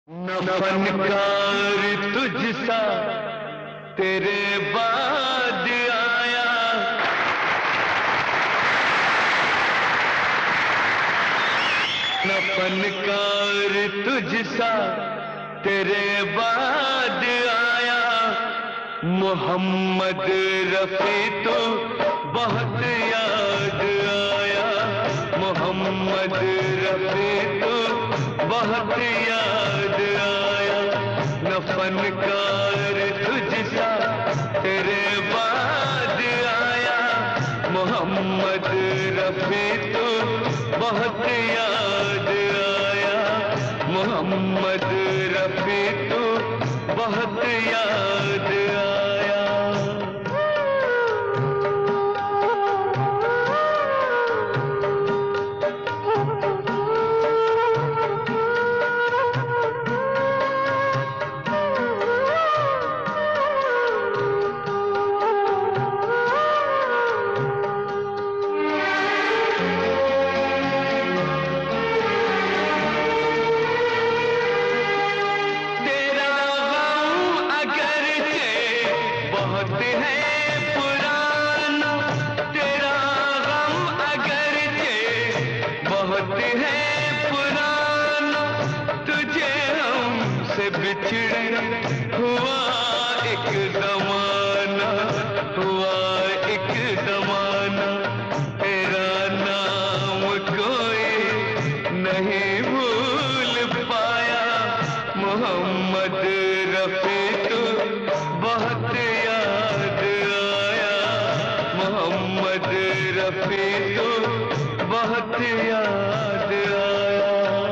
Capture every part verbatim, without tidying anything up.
न फनकार तुझसा तेरे बाद आया, न फनकार तुझसा तेरे बाद आया। मोहम्मद रफी तो बहुत याद आया, मोहम्मद रफी तो बहुत याद आया। न फनकार तुझसा तेरे बाद आया, मोहम्मद रफी तो बहुत याद आया, मोहम्मद रफी तो बहुत याद आया। बिछड़े हुआ एक ज़माना, हुआ एक ज़माना, तेरा नाम कोई नहीं भूल पाया। मोहम्मद रफी तो बहुत याद आया, मोहम्मद रफी तो बहुत याद आया।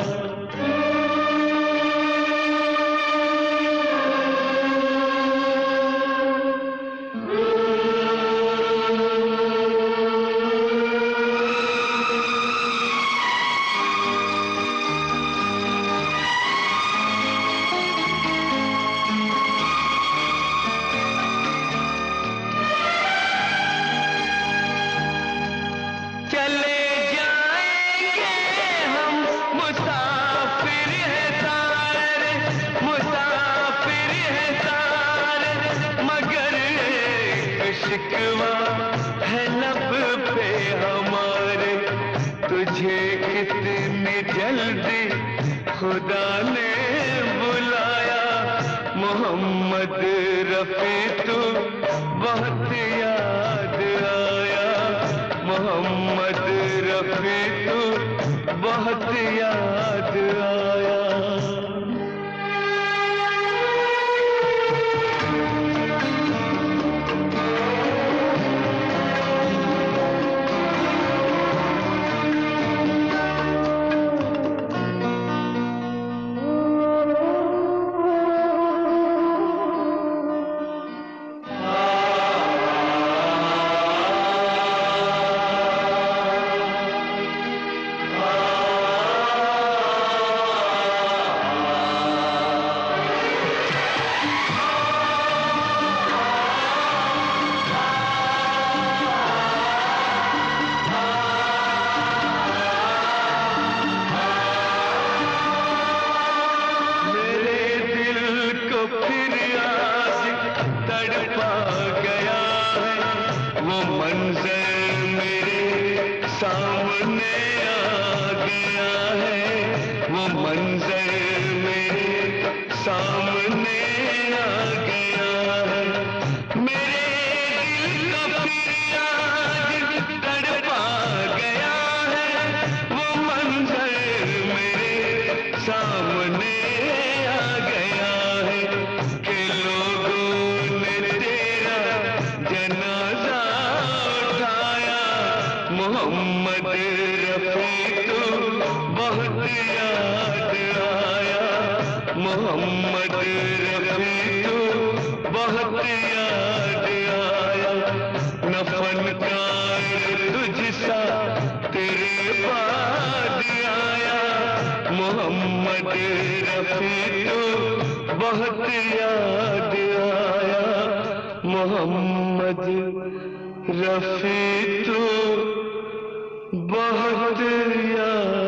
शिकवा है लब पे हमारे, तुझे कितनी जल्दी खुदा ने बुलाया। मोहम्मद रफी तो बहुत याद आया, मोहम्मद रफी तो बहुत याद आया। सामने आ गया है वो मंजर, मेरे सामने आ गया है। मेरे दिल का फिर आज तड़पा गया है वो मंजर, मेरे सामने आ गया है कि लोगों ने तेरा जनाजा उठाया। मोहम्मद रफी तो बहुत याद आया, मोहम्मद रफी तो बहुत याद आया। न फनकार तुझसा तेरे बाद आया, मोहम्मद रफी तो बहुत याद आया, मोहम्मद रफी तो बहुत याद